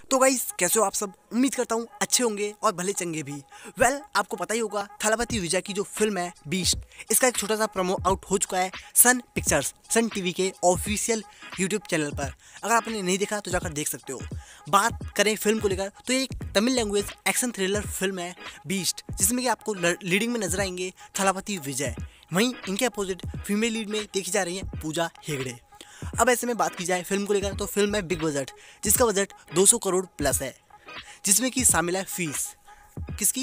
तो गाइस कैसे हो आप सब। उम्मीद करता हूँ अच्छे होंगे और भले चंगे भी। आपको पता ही होगा थलापति विजय की जो फिल्म है बीस्ट, इसका एक छोटा सा प्रोमो आउट हो चुका है सन पिक्चर्स सन टीवी के ऑफिशियल यूट्यूब चैनल पर। अगर आपने नहीं देखा तो जाकर देख सकते हो। बात करें फिल्म को लेकर तो ये एक Tamil language action thriller film है बीस्ट, जिसमें कि आपको लीडिंग में नजर आएंगे थलापति विजय। वहीं इनके अपोजिट फीमेल लीड में देखी जा रही है पूजा हेगड़े। अब ऐसे में बात की जाए फिल्म को लेकर तो फिल्म है बिग बजट, जिसका बजट 200 करोड़ प्लस है, जिसमें कि शामिल है फीस किसकी,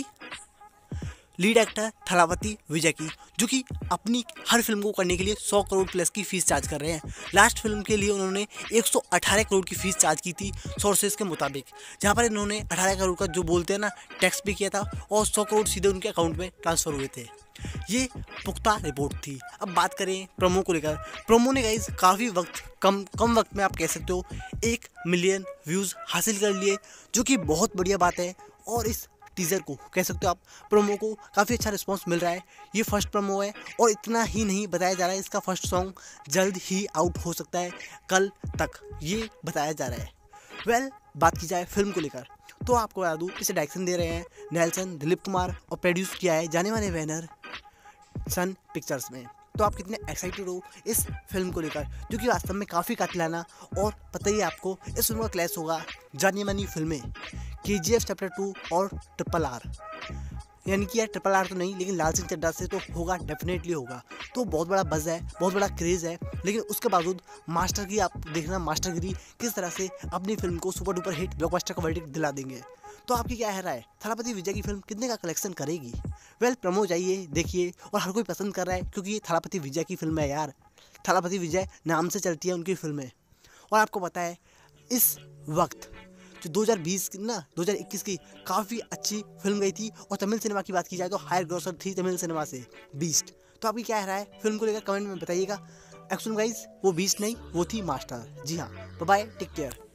लीड एक्टर थलापति विजय की, जो कि अपनी हर फिल्म को करने के लिए 100 करोड़ प्लस की फीस चार्ज कर रहे हैं। लास्ट फिल्म के लिए उन्होंने 118 करोड़ की फीस चार्ज की थी सोर्सेज के मुताबिक, जहां पर इन्होंने 18 करोड़ का जो बोलते हैं ना टैक्स पे किया था और 100 करोड़ सीधे उनके अकाउंट में ट्रांसफर हुए थे। ये पुख्ता रिपोर्ट थी। अब बात करें प्रोमो को लेकर, प्रोमो ने गाइस काफ़ी वक्त कम वक्त में आप कह सकते हो 1 मिलियन व्यूज़ हासिल कर लिए, जो कि बहुत बढ़िया बात है। और इस टीज़र को कह सकते हो आप, प्रोमो को काफ़ी अच्छा रिस्पांस मिल रहा है। ये फर्स्ट प्रोमो है और इतना ही नहीं बताया जा रहा है, इसका फर्स्ट सॉन्ग जल्द ही आउट हो सकता है, कल तक ये बताया जा रहा है। बात की जाए फिल्म को लेकर तो आपको बता दूँ इसे डायरेक्शन दे रहे हैं नेल्सन दिलीप कुमार और प्रोड्यूस किया है जाने माने बैनर सन पिक्चर्स में। तो आप कितने एक्साइटेड हो इस फिल्म को लेकर, जो कि वास्तव में काफ़ी कातिलाना, और पता ही है आपको इस फिल्म का क्लैश होगा जानी मानी फिल्में KGF चैप्टर 2 और RRR, यानी कि यार RRR तो नहीं लेकिन लाल सिंह चड्ढा से तो होगा, डेफिनेटली होगा। तो बहुत बड़ा बज़ है, बहुत बड़ा क्रेज़ है, लेकिन उसके बावजूद मास्टर की आप देखना मास्टरगिरी किस तरह से अपनी फिल्म को सुपर डुपर हिट ब्लॉकबस्टर का वर्डिक्ट दिला देंगे। तो आपकी क्या है राय, थलापति विजय की फिल्म कितने का कलेक्शन करेगी? प्रमो जाइए देखिए, और हर कोई पसंद कर रहा है क्योंकि ये थलापति विजय की फिल्म है यार। थलापति विजय नाम से चलती है उनकी फिल्में। और आपको पता है इस वक्त जो 2020 ना 2021 की काफ़ी अच्छी फिल्म गई थी, और तमिल सिनेमा की बात की जाए तो हायर ग्रॉसर थी तमिल सिनेमा से बीस्ट। तो आपकी क्या है राय फिल्म को लेकर कमेंट में बताइएगा। एक्चुअली गाइस वो बीस्ट नहीं, वो थी मास्टर। जी हाँ, बाय बाय, टेक केयर।